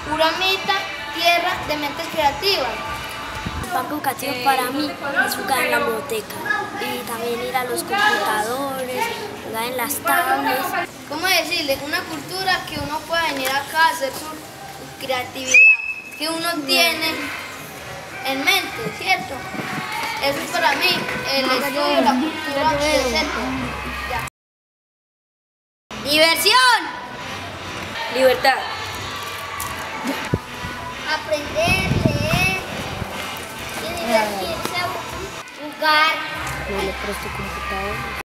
Uramita, tierra de mentes creativas. El parque educativo para mí es jugar en la biblioteca y también ir a los computadores, jugar en las tablets. ¿Cómo decirle? Una cultura que uno pueda venir acá a hacer su creatividad, que uno tiene en mente, ¿cierto? Eso es para mí el estudio, la cultura del centro. ¡Diversión! Libertad. Aprender, leer y divertirse, jugar. No le presto computador.